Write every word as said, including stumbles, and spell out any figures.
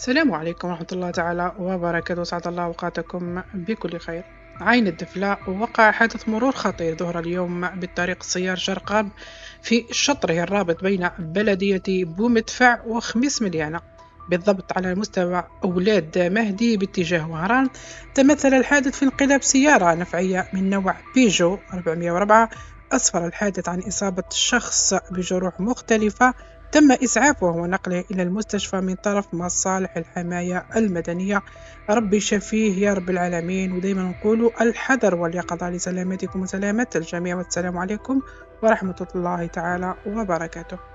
السلام عليكم ورحمة الله تعالى وبركاته، سعد الله أوقاتكم بكل خير. عين الدفلاء وقع حادث مرور خطير ظهر اليوم بالطريق السيار شرقاب في شطره الرابط بين بلدية بومدفع وخميس مليانة، بالضبط على مستوى أولاد مهدي باتجاه وهران. تمثل الحادث في انقلاب سيارة نفعية من نوع بيجو أربعمئة وأربعة، أسفر الحادث عن إصابة شخص بجروح مختلفة تم إسعافه ونقله إلى المستشفى من طرف مصالح الحماية المدنية. ربي شفيه يا رب العالمين، ودايما نقولوا الحذر واليقظة لسلامتكم وسلامة الجميع، والسلام عليكم ورحمة الله تعالى وبركاته.